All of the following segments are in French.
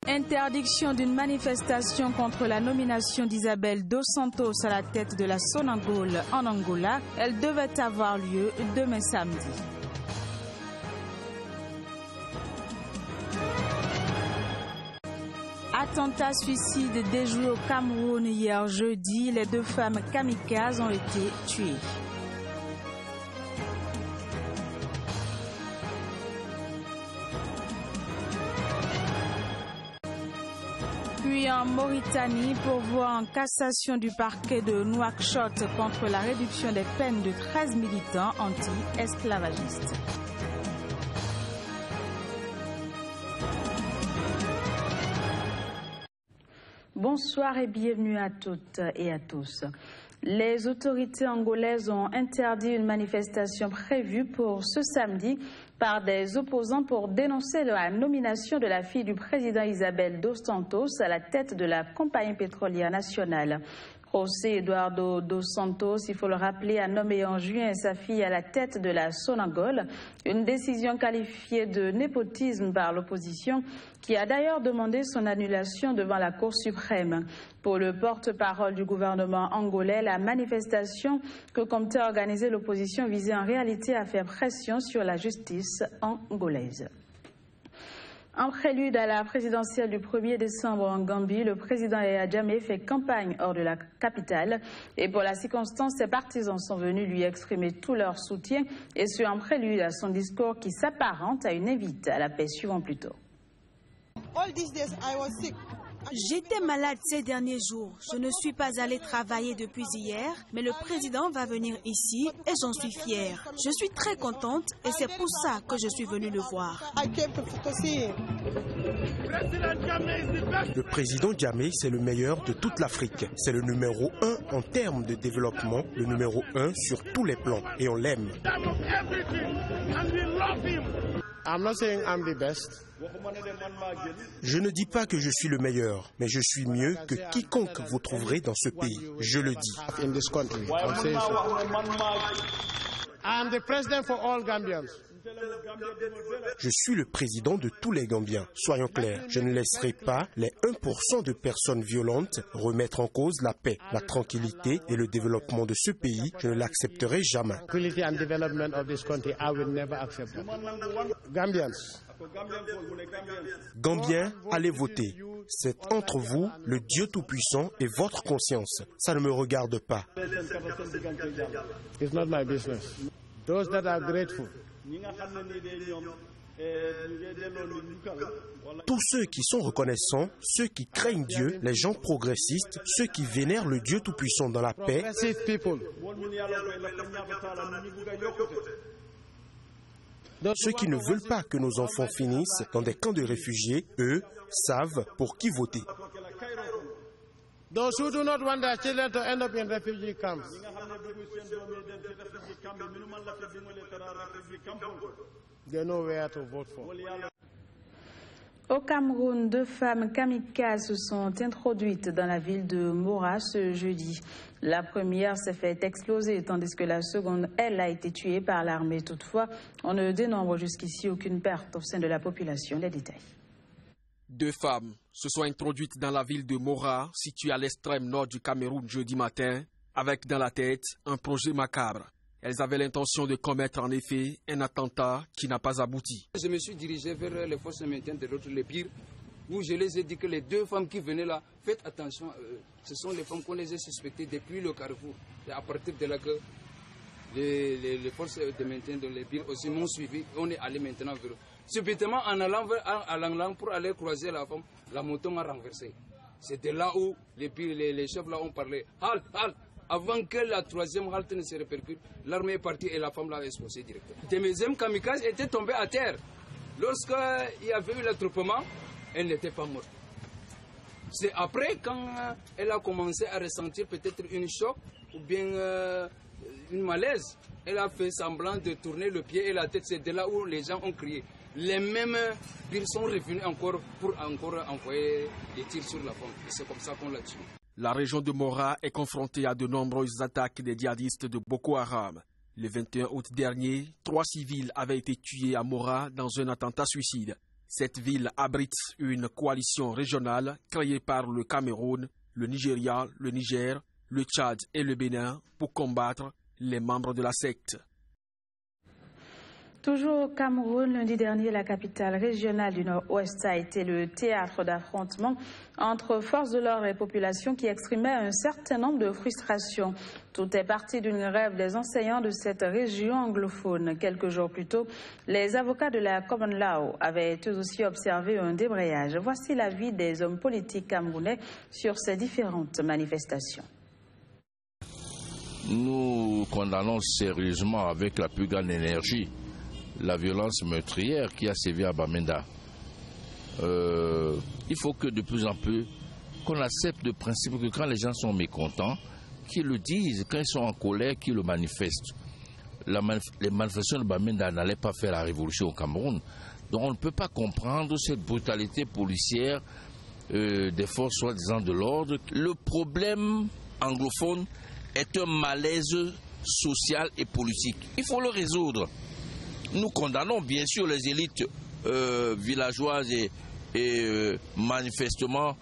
Interdiction d'une manifestation contre la nomination d'Isabel Dos Santos à la tête de la Sonangol en Angola. Elle devait avoir lieu demain samedi. Attentat suicide déjoué au Cameroun hier jeudi. Les 2 femmes kamikazes ont été tuées. Puis en Mauritanie, pourvoi en cassation du parquet de Nouakchott contre la réduction des peines de 13 militants anti-esclavagistes. Bonsoir et bienvenue à toutes et à tous. Les autorités angolaises ont interdit une manifestation prévue pour ce samedi par des opposants pour dénoncer la nomination de la fille du président Isabel Dos Santos à la tête de la compagnie pétrolière nationale. José Eduardo Dos Santos, il faut le rappeler, a nommé en juin sa fille à la tête de la Sonangol, une décision qualifiée de népotisme par l'opposition qui a d'ailleurs demandé son annulation devant la Cour suprême. Pour le porte-parole du gouvernement angolais, la manifestation que comptait organiser l'opposition visait en réalité à faire pression sur la justice angolaise. En prélude à la présidentielle du 1er décembre en Gambie, le président Yahya Jammeh fait campagne hors de la capitale. Et pour la circonstance, ses partisans sont venus lui exprimer tout leur soutien. Et ce, en prélude à son discours qui s'apparente à une invite à la paix. Suivant plus tôt. J'étais malade ces derniers jours. Je ne suis pas allé travailler depuis hier, mais le président va venir ici et j'en suis fière. Je suis très contente et c'est pour ça que je suis venue le voir. Le président Jammeh, c'est le meilleur de toute l'Afrique. C'est le numéro 1 en termes de développement, le numéro 1 sur tous les plans et on l'aime. Je ne dis pas que je suis le meilleur, mais je suis mieux que quiconque vous trouverez dans ce pays. Je le dis. Je suis le président de tous les Gambiens. Soyons clairs, je ne laisserai pas les 1% de personnes violentes remettre en cause la paix, la tranquillité et le développement de ce pays. Je ne l'accepterai jamais. Gambiens, allez voter. C'est entre vous, le Dieu Tout-Puissant et votre conscience. Ça ne me regarde pas. Tous ceux qui sont reconnaissants, ceux qui craignent Dieu, les gens progressistes, ceux qui vénèrent le Dieu Tout-Puissant dans la paix, ceux qui ne veulent pas que nos enfants finissent dans des camps de réfugiés, eux, savent pour qui voter. Those who do not want their children to end up in refugee camps. They know where to vote for. Au Cameroun, 2 femmes kamikazes se sont introduites dans la ville de Mora ce jeudi. La première s'est fait exploser, tandis que la seconde, elle, a été tuée par l'armée. Toutefois, on ne dénombre jusqu'ici aucune perte au sein de la population. Les détails. 2 femmes se sont introduites dans la ville de Mora, située à l'extrême nord du Cameroun jeudi matin, avec dans la tête un projet macabre. Elles avaient l'intention de commettre en effet un attentat qui n'a pas abouti. Je me suis dirigé vers les forces de maintien de l'autre, les pires, où je les ai dit que les 2 femmes qui venaient là, faites attention à eux. Ce sont les femmes qu'on les a suspectées depuis le carrefour. Et à partir de là que les forces de maintien de les pires aussi m'ont suivi. On est allé maintenant vers eux. Subitement, en allant pour aller croiser la femme, la moto m'a renversé. C'était là où les chefs là ont parlé. Halt, halt. Avant que la 3e halte ne se répercute, l'armée est partie et la femme l'a explosé directement. Les deuxièmes kamikazes étaient tombés à terre. Lorsqu'il y avait eu l'attroupement, elle n'était pas morte. C'est après, quand elle a commencé à ressentir peut-être une choc ou bien une malaise, elle a fait semblant de tourner le pied et la tête. C'est de là où les gens ont crié. Les mêmes pires sont revenus encore pour envoyer des tirs sur la femme. Et c'est comme ça qu'on l'a tuée. La région de Mora est confrontée à de nombreuses attaques des djihadistes de Boko Haram. Le 21 août dernier, 3 civils avaient été tués à Mora dans un attentat suicide. Cette ville abrite une coalition régionale créée par le Cameroun, le Nigeria, le Niger, le Tchad et le Bénin pour combattre les membres de la secte. Toujours au Cameroun, lundi dernier, la capitale régionale du Nord-Ouest a été le théâtre d'affrontements entre forces de l'ordre et population qui exprimaient un certain nombre de frustrations. Tout est parti d'une grève des enseignants de cette région anglophone. Quelques jours plus tôt, les avocats de la Common Law avaient eux aussi observé un débrayage. Voici l'avis des hommes politiques camerounais sur ces différentes manifestations. Nous condamnons sérieusement avec la plus grande énergie la violence meurtrière qui a sévi à Bamenda. Il faut que de plus en plus qu'on accepte le principe que quand les gens sont mécontents, qu'ils le disent, quand ils sont en colère, qu'ils le manifestent. Les manifestations de Bamenda n'allaient pas faire la révolution au Cameroun. Donc on ne peut pas comprendre cette brutalité policière des forces soi-disant de l'ordre. Le problème anglophone est un malaise social et politique. Il faut le résoudre. Nous condamnons bien sûr les élites villageoises et manifestement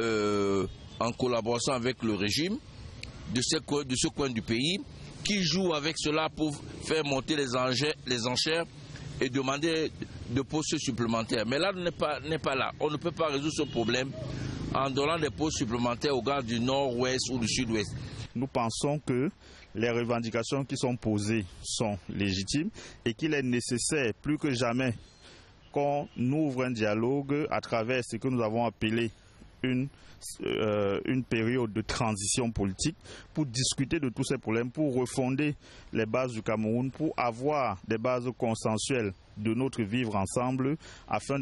en collaboration avec le régime de ce coin du pays qui jouent avec cela pour faire monter les enchères et demander de postes supplémentaires. Mais là, n'est pas là. On ne peut pas résoudre ce problème en donnant des postes supplémentaires aux gars du nord-ouest ou du sud-ouest. Nous pensons que les revendications qui sont posées sont légitimes et qu'il est nécessaire plus que jamais qu'on ouvre un dialogue à travers ce que nous avons appelé une période de transition politique pour discuter de tous ces problèmes, pour refonder les bases du Cameroun, pour avoir des bases consensuelles de notre vivre ensemble afin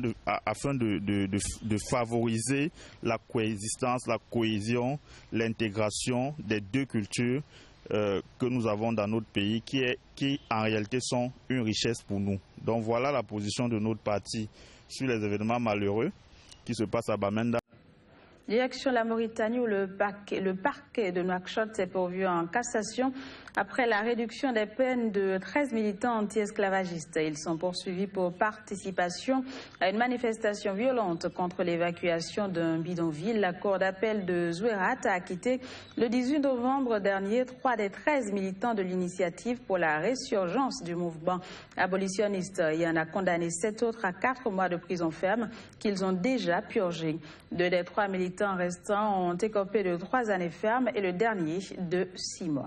de favoriser la coexistence, la cohésion, l'intégration des deux cultures que nous avons dans notre pays qui en réalité sont une richesse pour nous. Donc voilà la position de notre parti sur les événements malheureux qui se passent à Bamenda. Direction la Mauritanie où le parquet de Nouakchott s'est pourvu en cassation après la réduction des peines de 13 militants anti-esclavagistes. Ils sont poursuivis pour participation à une manifestation violente contre l'évacuation d'un bidonville. La cour d'appel de Zouérat a acquitté le 18 novembre dernier 3 des 13 militants de l'initiative pour la résurgence du mouvement abolitionniste. Il en a condamné 7 autres à 4 mois de prison ferme qu'ils ont déjà purgés. 2 des 3 militants restants ont écopé de 3 années fermes et le dernier de 6 mois.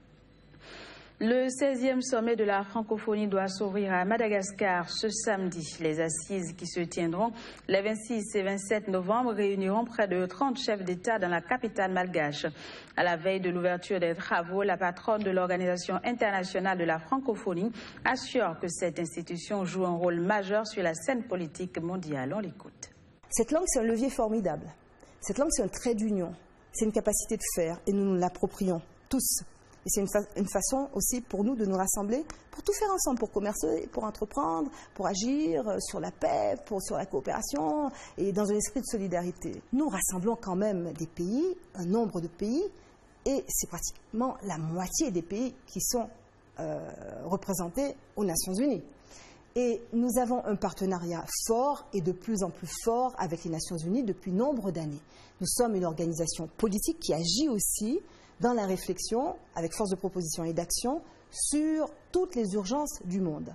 Le 16e sommet de la francophonie doit s'ouvrir à Madagascar ce samedi. Les assises qui se tiendront les 26 et 27 novembre réuniront près de 30 chefs d'État dans la capitale malgache. À la veille de l'ouverture des travaux, la patronne de l'Organisation internationale de la francophonie assure que cette institution joue un rôle majeur sur la scène politique mondiale. On l'écoute. Cette langue, c'est un levier formidable. Cette langue, c'est un trait d'union. C'est une capacité de faire et nous nous l'approprions tous. Et c'est une façon aussi pour nous de nous rassembler, pour tout faire ensemble, pour commercer, pour entreprendre, pour agir sur la paix, sur la coopération et dans un esprit de solidarité. Nous rassemblons quand même des pays, un nombre de pays, et c'est pratiquement la moitié des pays qui sont représentés aux Nations Unies. Et nous avons un partenariat fort et de plus en plus fort avec les Nations Unies depuis nombre d'années. Nous sommes une organisation politique qui agit aussi dans la réflexion, avec force de proposition et d'action, sur toutes les urgences du monde.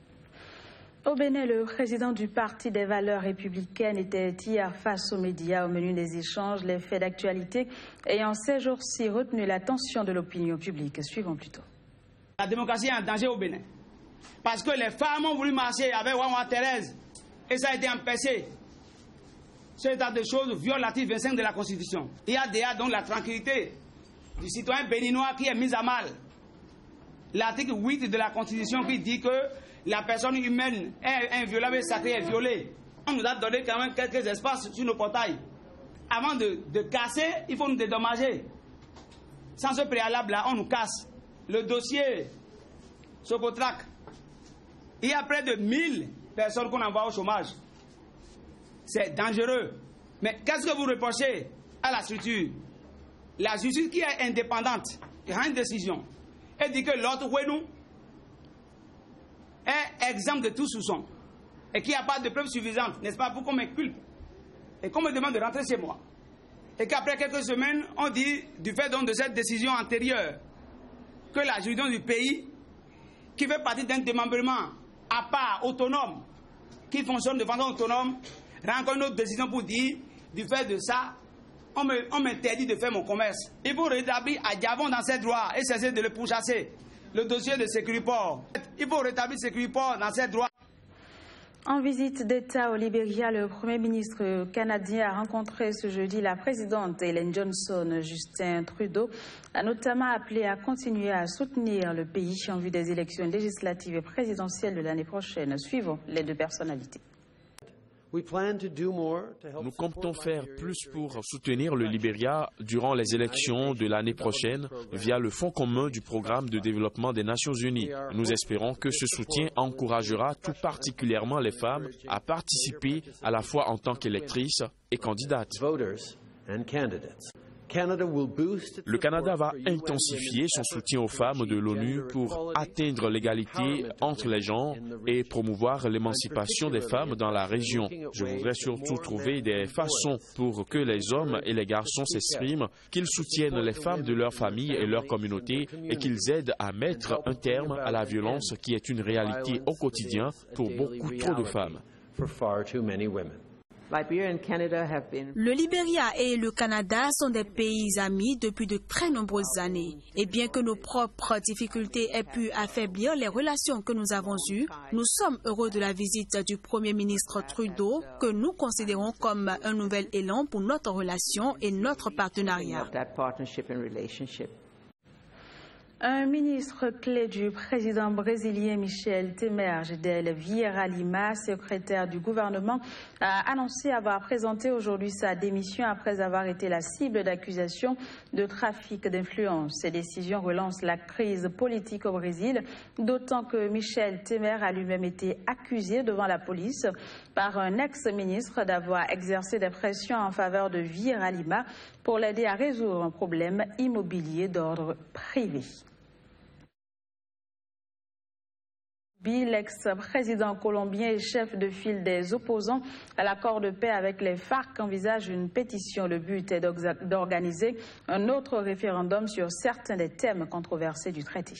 Au Bénin, le président du Parti des valeurs républicaines était hier face aux médias au menu des échanges, les faits d'actualité ayant ces jours-ci retenu l'attention de l'opinion publique. Suivons plutôt. La démocratie est en danger au Bénin. Parce que les femmes ont voulu marcher avec Wawa Thérèse et ça a été empêché. Ce état de choses viole l'article 25 de la Constitution. Il y a déjà donc la tranquillité du citoyen béninois qui est mise à mal. L'article 8 de la Constitution qui dit que la personne humaine est inviolable et sacrée est violée. On nous a donné quand même quelques espaces sur nos portails. Avant de casser, il faut nous dédommager. Sans ce préalable-là, on nous casse. Le dossier Socotrac, il y a près de 1000 personnes qu'on envoie au chômage. C'est dangereux. Mais qu'est-ce que vous reprochez à la structure? La justice qui est indépendante, il rend une décision et dit que l'autre Ouénou est exempt de tout soupçon. et qu'il n'y a pas de preuves suffisantes, n'est-ce pas, pour qu'on m'inculpe et qu'on me demande de rentrer chez moi. Et qu'après quelques semaines, on dit, du fait donc de cette décision antérieure, que la juridiction du pays, qui fait partie d'un démembrement à part, autonome, qui fonctionne de façon autonome, rend encore une autre décision pour dire, du fait de ça, on m'interdit de faire mon commerce. Il faut rétablir à Diavon dans ses droits et cesser de le pourchasser. Le dossier de Sécuriport. Il faut rétablir Sécuriport dans ses droits. En visite d'État au Libéria, le Premier ministre canadien a rencontré ce jeudi la présidente Ellen Johnson. Justin Trudeau a notamment appelé à continuer à soutenir le pays en vue des élections législatives et présidentielles de l'année prochaine, suivant les deux personnalités. Nous comptons faire plus pour soutenir le Libéria durant les élections de l'année prochaine via le Fonds commun du programme de développement des Nations Unies. Nous espérons que ce soutien encouragera tout particulièrement les femmes à participer à la fois en tant qu'électrices et candidates. Le Canada va intensifier son soutien aux femmes de l'ONU pour atteindre l'égalité entre les genres et promouvoir l'émancipation des femmes dans la région. Je voudrais surtout trouver des façons pour que les hommes et les garçons s'expriment, qu'ils soutiennent les femmes de leur famille et leur communauté et qu'ils aident à mettre un terme à la violence qui est une réalité au quotidien pour beaucoup trop de femmes. Le Libéria et le Canada sont des pays amis depuis de très nombreuses années. Et bien que nos propres difficultés aient pu affaiblir les relations que nous avons eues, nous sommes heureux de la visite du Premier ministre Trudeau, que nous considérons comme un nouvel élan pour notre relation et notre partenariat. Un ministre clé du président brésilien Michel Temer del Vieira Lima, secrétaire du gouvernement, a annoncé avoir présenté aujourd'hui sa démission après avoir été la cible d'accusations de trafic d'influence. Ces décisions relancent la crise politique au Brésil, d'autant que Michel Temer a lui-même été accusé devant la police par un ex-ministre d'avoir exercé des pressions en faveur de Vieira Lima pour l'aider à résoudre un problème immobilier d'ordre privé. L'ex-président colombien et chef de file des opposants à l'accord de paix avec les FARC envisage une pétition. Le but est d'organiser un autre référendum sur certains des thèmes controversés du traité.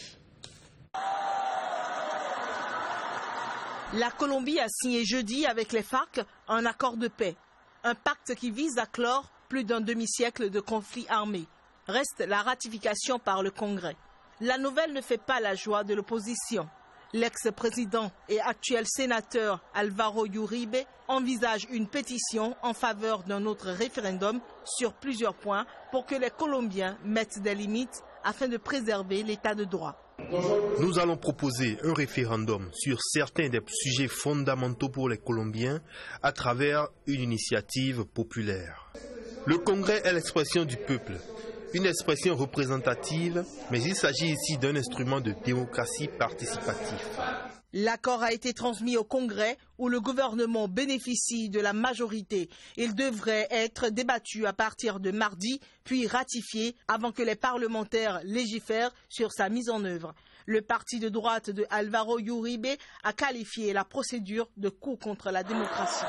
La Colombie a signé jeudi avec les FARC un accord de paix, un pacte qui vise à clore plus d'un demi-siècle de conflits armés. Reste la ratification par le Congrès. La nouvelle ne fait pas la joie de l'opposition. L'ex-président et actuel sénateur Álvaro Uribe envisage une pétition en faveur d'un autre référendum sur plusieurs points pour que les Colombiens mettent des limites afin de préserver l'état de droit. Nous allons proposer un référendum sur certains des sujets fondamentaux pour les Colombiens à travers une initiative populaire. Le Congrès est l'expression du peuple. Une expression représentative, mais il s'agit ici d'un instrument de démocratie participative. L'accord a été transmis au Congrès où le gouvernement bénéficie de la majorité. Il devrait être débattu à partir de mardi, puis ratifié avant que les parlementaires légifèrent sur sa mise en œuvre. Le parti de droite de Álvaro Uribe a qualifié la procédure de coup contre la démocratie.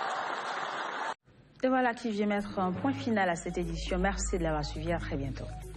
Et voilà qui vient mettre un point final à cette édition. Merci de l'avoir suivi. À très bientôt.